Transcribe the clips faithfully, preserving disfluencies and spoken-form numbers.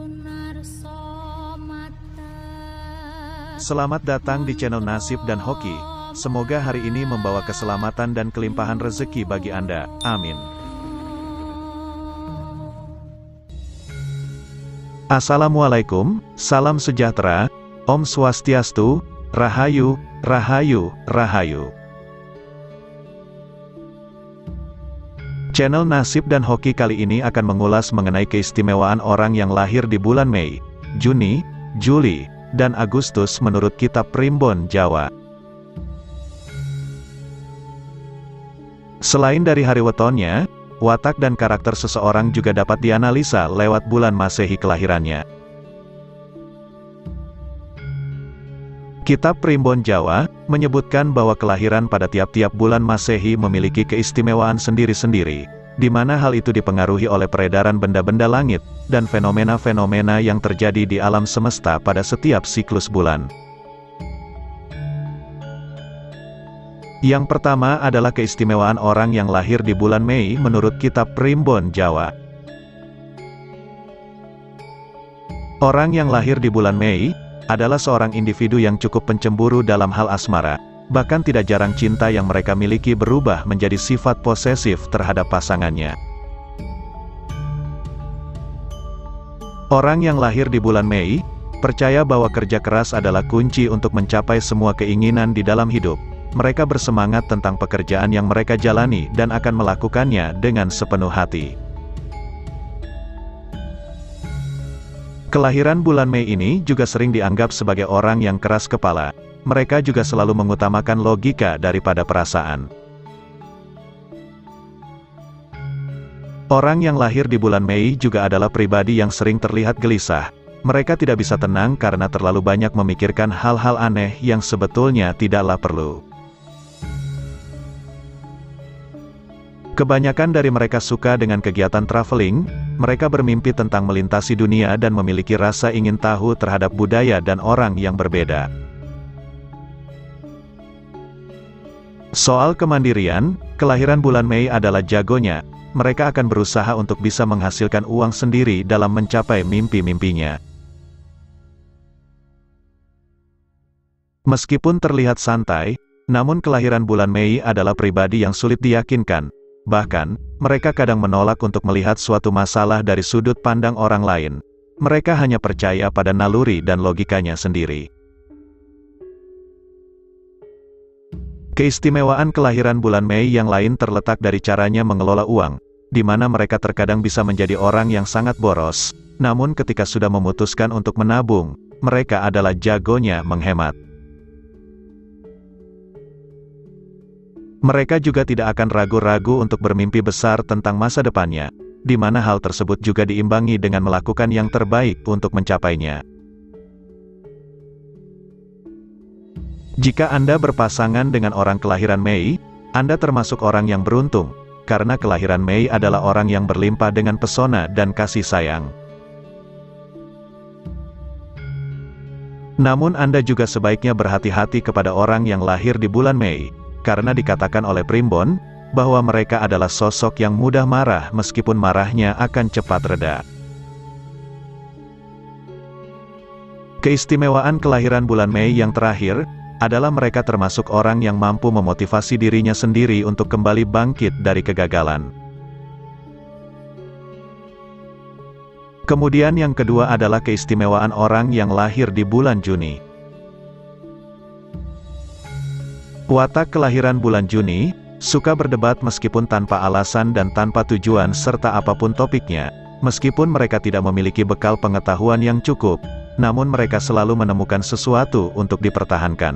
Selamat datang di channel Nasib dan Hoki. Semoga hari ini membawa keselamatan dan kelimpahan rezeki bagi Anda. Amin. Assalamualaikum, salam sejahtera, Om Swastiastu, Rahayu, Rahayu, Rahayu. Channel Nasib dan Hoki kali ini akan mengulas mengenai keistimewaan orang yang lahir di bulan Mei, Juni, Juli, dan Agustus menurut kitab Primbon Jawa. Selain dari hari wetonnya, watak dan karakter seseorang juga dapat dianalisa lewat bulan Masehi kelahirannya. Kitab Primbon Jawa menyebutkan bahwa kelahiran pada tiap-tiap bulan Masehi memiliki keistimewaan sendiri-sendiri, di mana hal itu dipengaruhi oleh peredaran benda-benda langit, dan fenomena-fenomena yang terjadi di alam semesta pada setiap siklus bulan. Yang pertama adalah keistimewaan orang yang lahir di bulan Mei menurut kitab Primbon Jawa. Orang yang lahir di bulan Mei adalah seorang individu yang cukup pencemburu dalam hal asmara, bahkan tidak jarang cinta yang mereka miliki berubah menjadi sifat posesif terhadap pasangannya. Orang yang lahir di bulan Mei percaya bahwa kerja keras adalah kunci untuk mencapai semua keinginan di dalam hidup. Mereka bersemangat tentang pekerjaan yang mereka jalani dan akan melakukannya dengan sepenuh hati. Kelahiran bulan Mei ini juga sering dianggap sebagai orang yang keras kepala. Mereka juga selalu mengutamakan logika daripada perasaan. Orang yang lahir di bulan Mei juga adalah pribadi yang sering terlihat gelisah. Mereka tidak bisa tenang karena terlalu banyak memikirkan hal-hal aneh yang sebetulnya tidaklah perlu. Kebanyakan dari mereka suka dengan kegiatan traveling. Mereka bermimpi tentang melintasi dunia dan memiliki rasa ingin tahu terhadap budaya dan orang yang berbeda. Soal kemandirian, kelahiran bulan Mei adalah jagonya. Mereka akan berusaha untuk bisa menghasilkan uang sendiri dalam mencapai mimpi-mimpinya. Meskipun terlihat santai, namun kelahiran bulan Mei adalah pribadi yang sulit diyakinkan. Bahkan, mereka kadang menolak untuk melihat suatu masalah dari sudut pandang orang lain. Mereka hanya percaya pada naluri dan logikanya sendiri. Keistimewaan kelahiran bulan Mei yang lain terletak dari caranya mengelola uang, di mana mereka terkadang bisa menjadi orang yang sangat boros, namun ketika sudah memutuskan untuk menabung, mereka adalah jagonya menghemat. Mereka juga tidak akan ragu-ragu untuk bermimpi besar tentang masa depannya, di mana hal tersebut juga diimbangi dengan melakukan yang terbaik untuk mencapainya. Jika Anda berpasangan dengan orang kelahiran Mei, Anda termasuk orang yang beruntung, karena kelahiran Mei adalah orang yang berlimpah dengan pesona dan kasih sayang. Namun Anda juga sebaiknya berhati-hati kepada orang yang lahir di bulan Mei, karena dikatakan oleh Primbon, bahwa mereka adalah sosok yang mudah marah meskipun marahnya akan cepat reda. Keistimewaan kelahiran bulan Mei yang terakhir, adalah mereka termasuk orang yang mampu memotivasi dirinya sendiri untuk kembali bangkit dari kegagalan. Kemudian yang kedua adalah keistimewaan orang yang lahir di bulan Juni. Watak kelahiran bulan Juni, suka berdebat meskipun tanpa alasan dan tanpa tujuan serta apapun topiknya. Meskipun mereka tidak memiliki bekal pengetahuan yang cukup, namun mereka selalu menemukan sesuatu untuk dipertahankan.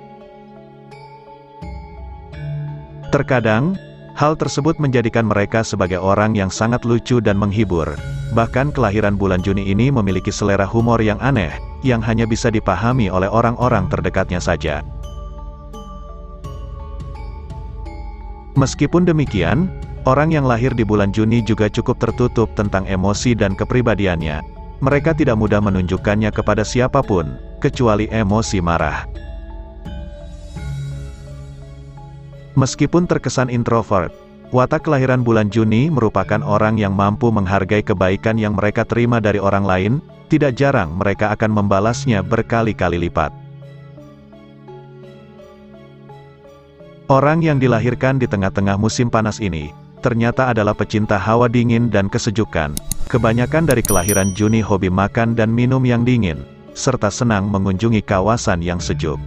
Terkadang, hal tersebut menjadikan mereka sebagai orang yang sangat lucu dan menghibur. Bahkan kelahiran bulan Juni ini memiliki selera humor yang aneh, yang hanya bisa dipahami oleh orang-orang terdekatnya saja. Meskipun demikian, orang yang lahir di bulan Juni juga cukup tertutup tentang emosi dan kepribadiannya. Mereka tidak mudah menunjukkannya kepada siapapun, kecuali emosi marah. Meskipun terkesan introvert, Watak kelahiran bulan Juni merupakan orang yang mampu menghargai kebaikan yang mereka terima dari orang lain, tidak jarang mereka akan membalasnya berkali-kali lipat. Orang yang dilahirkan di tengah-tengah musim panas ini, ternyata adalah pecinta hawa dingin dan kesejukan. Kebanyakan dari kelahiran Juni hobi makan dan minum yang dingin, serta senang mengunjungi kawasan yang sejuk.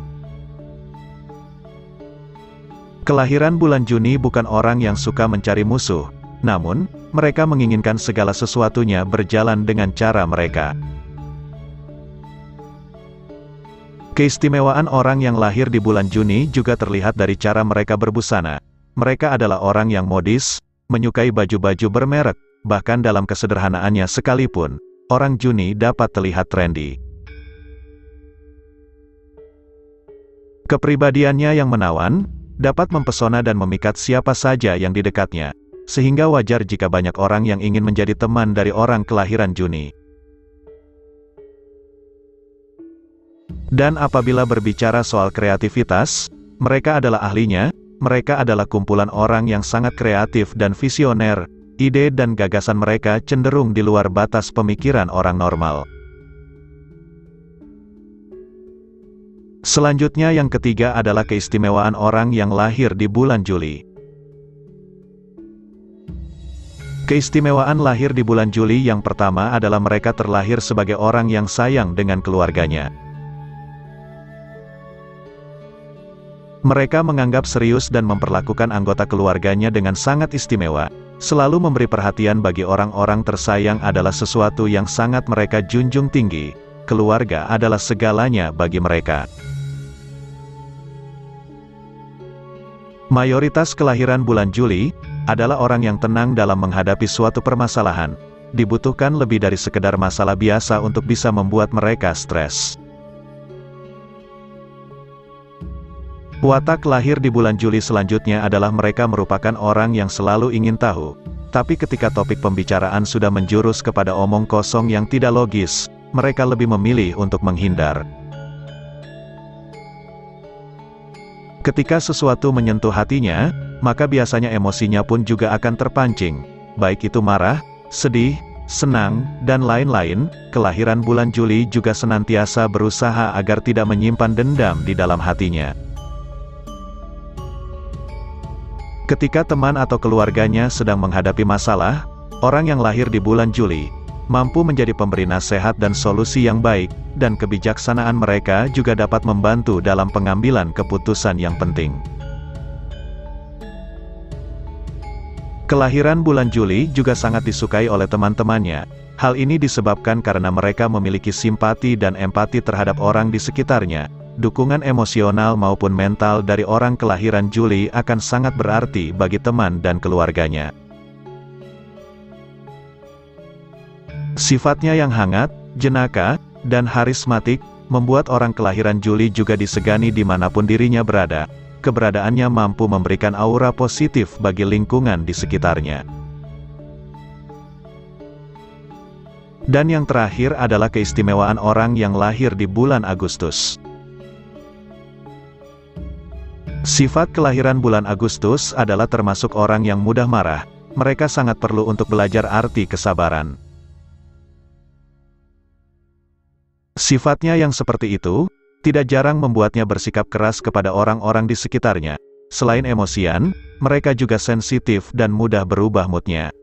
Kelahiran bulan Juni bukan orang yang suka mencari musuh, namun, mereka menginginkan segala sesuatunya berjalan dengan cara mereka. Keistimewaan orang yang lahir di bulan Juni juga terlihat dari cara mereka berbusana. Mereka adalah orang yang modis, menyukai baju-baju bermerek, bahkan dalam kesederhanaannya sekalipun, orang Juni dapat terlihat trendy. Kepribadiannya yang menawan, dapat mempesona dan memikat siapa saja yang didekatnya, sehingga wajar jika banyak orang yang ingin menjadi teman dari orang kelahiran Juni. Dan apabila berbicara soal kreativitas, mereka adalah ahlinya, mereka adalah kumpulan orang yang sangat kreatif dan visioner, ide dan gagasan mereka cenderung di luar batas pemikiran orang normal. Selanjutnya yang ketiga adalah keistimewaan orang yang lahir di bulan Juli. Keistimewaan lahir di bulan Juli yang pertama adalah mereka terlahir sebagai orang yang sayang dengan keluarganya. Mereka menganggap serius dan memperlakukan anggota keluarganya dengan sangat istimewa. Selalu memberi perhatian bagi orang-orang tersayang adalah sesuatu yang sangat mereka junjung tinggi. Keluarga adalah segalanya bagi mereka. Mayoritas kelahiran bulan Juli adalah orang yang tenang dalam menghadapi suatu permasalahan. Dibutuhkan lebih dari sekedar masalah biasa untuk bisa membuat mereka stres. Watak lahir di bulan Juli selanjutnya adalah mereka merupakan orang yang selalu ingin tahu. Tapi ketika topik pembicaraan sudah menjurus kepada omong kosong yang tidak logis, mereka lebih memilih untuk menghindar. Ketika sesuatu menyentuh hatinya, maka biasanya emosinya pun juga akan terpancing. Baik itu marah, sedih, senang, dan lain-lain. Kelahiran bulan Juli juga senantiasa berusaha agar tidak menyimpan dendam di dalam hatinya. Ketika teman atau keluarganya sedang menghadapi masalah, orang yang lahir di bulan Juli mampu menjadi pemberi nasihat dan solusi yang baik, dan kebijaksanaan mereka juga dapat membantu dalam pengambilan keputusan yang penting. Kelahiran bulan Juli juga sangat disukai oleh teman-temannya. Hal ini disebabkan karena mereka memiliki simpati dan empati terhadap orang di sekitarnya. Dukungan emosional maupun mental dari orang kelahiran Juli akan sangat berarti bagi teman dan keluarganya. Sifatnya yang hangat, jenaka, dan harismatik, membuat orang kelahiran Juli juga disegani dimanapun dirinya berada. Keberadaannya mampu memberikan aura positif bagi lingkungan di sekitarnya. Dan yang terakhir adalah keistimewaan orang yang lahir di bulan Agustus. Sifat kelahiran bulan Agustus adalah termasuk orang yang mudah marah. Mereka sangat perlu untuk belajar arti kesabaran. Sifatnya yang seperti itu, tidak jarang membuatnya bersikap keras kepada orang-orang di sekitarnya. Selain emosian, mereka juga sensitif dan mudah berubah moodnya.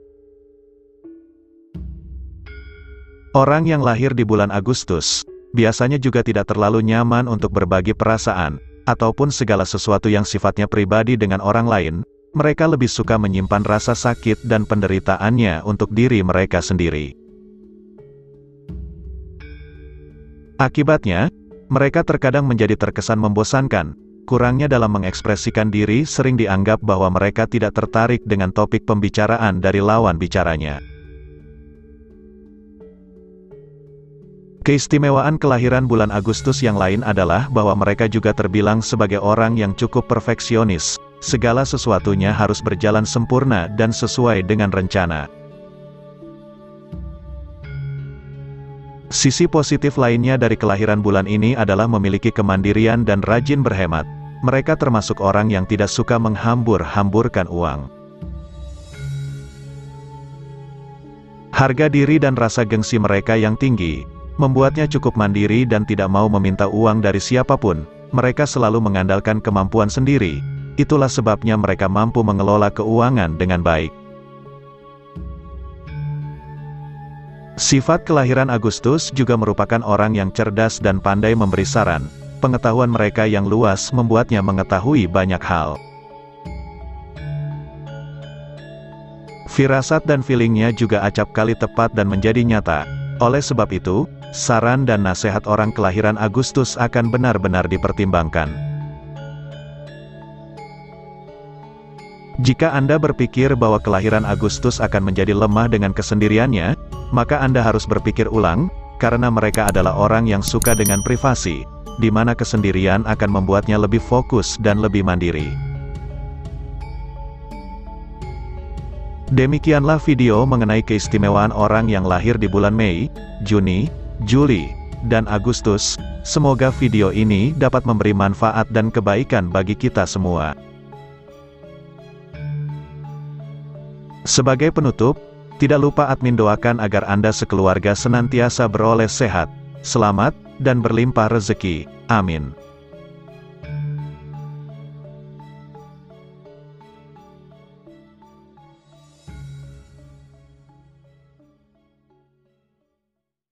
Orang yang lahir di bulan Agustus, biasanya juga tidak terlalu nyaman untuk berbagi perasaan, ataupun segala sesuatu yang sifatnya pribadi dengan orang lain. Mereka lebih suka menyimpan rasa sakit dan penderitaannya untuk diri mereka sendiri. Akibatnya, mereka terkadang menjadi terkesan membosankan. Kurangnya dalam mengekspresikan diri sering dianggap bahwa mereka tidak tertarik dengan topik pembicaraan dari lawan bicaranya. Keistimewaan kelahiran bulan Agustus yang lain adalah bahwa mereka juga terbilang sebagai orang yang cukup perfeksionis. Segala sesuatunya harus berjalan sempurna dan sesuai dengan rencana. Sisi positif lainnya dari kelahiran bulan ini adalah memiliki kemandirian dan rajin berhemat. Mereka termasuk orang yang tidak suka menghambur-hamburkan uang. Harga diri dan rasa gengsi mereka yang tinggi, membuatnya cukup mandiri dan tidak mau meminta uang dari siapapun. Mereka selalu mengandalkan kemampuan sendiri, itulah sebabnya mereka mampu mengelola keuangan dengan baik. Sifat kelahiran Agustus juga merupakan orang yang cerdas dan pandai memberi saran. Pengetahuan mereka yang luas membuatnya mengetahui banyak hal. Firasat dan feelingnya juga acap kali tepat dan menjadi nyata. Oleh sebab itu, saran dan nasihat orang kelahiran Agustus akan benar-benar dipertimbangkan. Jika Anda berpikir bahwa kelahiran Agustus akan menjadi lemah dengan kesendiriannya, maka Anda harus berpikir ulang, karena mereka adalah orang yang suka dengan privasi, di mana kesendirian akan membuatnya lebih fokus dan lebih mandiri. Demikianlah video mengenai keistimewaan orang yang lahir di bulan Mei, Juni, Juli, dan Agustus. Semoga video ini dapat memberi manfaat dan kebaikan bagi kita semua. Sebagai penutup, tidak lupa admin doakan agar Anda sekeluarga senantiasa beroleh sehat, selamat, dan berlimpah rezeki. Amin.